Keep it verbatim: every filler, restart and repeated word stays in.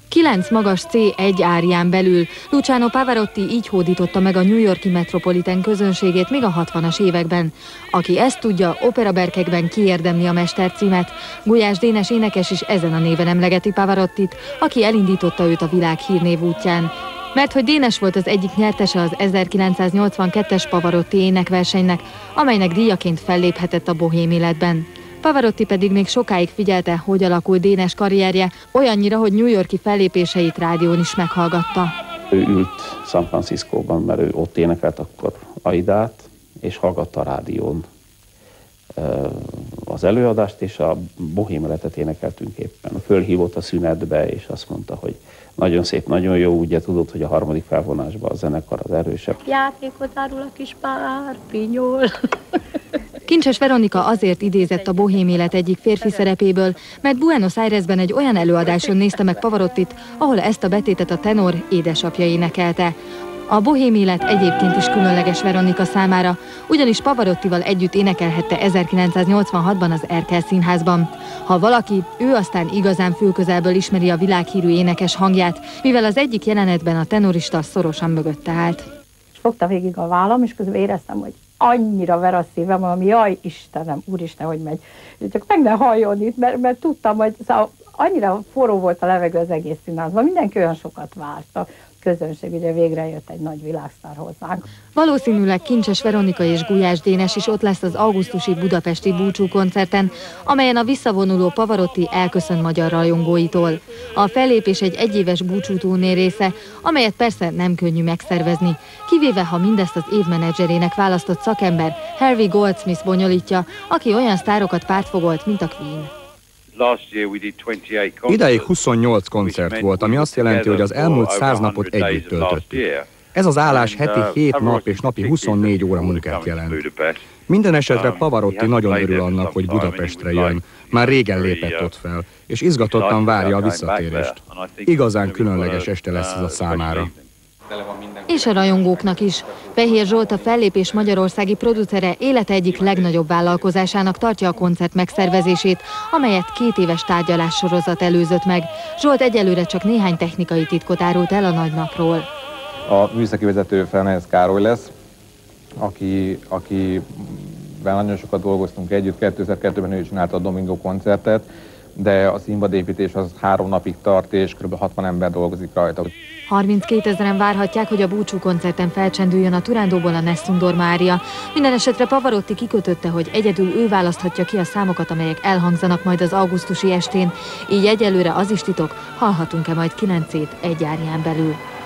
Kilenc magas cé egy árián belül Luciano Pavarotti így hódította meg a New York-i Metropolitan közönségét még a hatvanas években. Aki ezt tudja, operaberkekben kiérdemli a mestercímet. Gulyás Dénes énekes is ezen a néven emlegeti Pavarottit, aki elindította őt a világ hírnév útján. Mert hogy Dénes volt az egyik nyertese az ezerkilencszáznyolcvankettes Pavarotti énekversenynek, amelynek díjaként felléphetett a bohém életben. Pavarotti pedig még sokáig figyelte, hogy alakul Dénes karrierje, olyannyira, hogy New York-i fellépéseit rádión is meghallgatta. Ő ült San Franciscóban, mert ő ott énekelt akkor Aidát, és hallgatta a rádión az előadást, és a bohém életet énekeltünk éppen. Fölhívott a szünetbe, és azt mondta, hogy nagyon szép, nagyon jó, ugye tudod, hogy a harmadik felvonásban a zenekar az erősebb. Játékot árul a kis párpinyol. Kincses Veronika azért idézett a bohém élet egyik férfi szerepéből, mert Buenos Airesben egy olyan előadáson nézte meg Pavarottit, ahol ezt a betétet a tenor édesapja énekelte. A bohém élet egyébként is különleges Veronika számára, ugyanis Pavarottival együtt énekelhette ezerkilencszáznyolcvanhatban az Erkel Színházban. Ha valaki, ő aztán igazán fülközelből ismeri a világhírű énekes hangját, mivel az egyik jelenetben a tenorista szorosan mögötte állt. És fogta végig a vállam, és közben éreztem, hogy annyira ver a szívem, ami jaj, Istenem, úristen, hogy megy. Csak meg ne halljon itt, mert, mert tudtam, hogy szóval annyira forró volt a levegő az egész színházban. Mindenki olyan sokat várt. A közönség, ugye végre jött egy nagy világsztár hozzánk. Valószínűleg Kincses Veronika és Gulyás Dénes is ott lesz az augusztusi budapesti búcsú koncerten, amelyen a visszavonuló Pavarotti elköszön magyar rajongóitól. A fellépés egy egyéves búcsúturné része, amelyet persze nem könnyű megszervezni, kivéve ha mindezt az év menedzserének választott szakember Harvey Goldsmith bonyolítja, aki olyan sztárokat pártfogolt, mint a Queen. Idáig huszonnyolc koncert volt, ami azt jelenti, hogy az elmúlt száz napot együtt töltöttük. Ez az állás heti hét nap és napi huszonnégy óra munkát jelent. Minden esetre Pavarotti nagyon örül annak, hogy Budapestre jön. Már régen lépett ott fel, és izgatottan várja a visszatérést. Igazán különleges este lesz ez a számára. És a rajongóknak is. Fehér Zsolt, a fellépés magyarországi producere élete egyik legnagyobb vállalkozásának tartja a koncert megszervezését, amelyet két éves tárgyalássorozat előzött meg. Zsolt egyelőre csak néhány technikai titkot árult el a nagy napról. A műszaki vezető Felnez Károly lesz, aki, akivel nagyon sokat dolgoztunk együtt, kétezer-kettőben ő csinálta a Domingo koncertet, de a színpadépítés az három napig tart, és kb. hatvan ember dolgozik rajta. harminckétezren várhatják, hogy a búcsú koncerten felcsendüljön a Turándóból a Nessun Mária. Minden esetre Pavarotti kikötötte, hogy egyedül ő választhatja ki a számokat, amelyek elhangzanak majd az augusztusi estén. Így egyelőre az is titok, hallhatunk-e majd kilencét egy árián belül.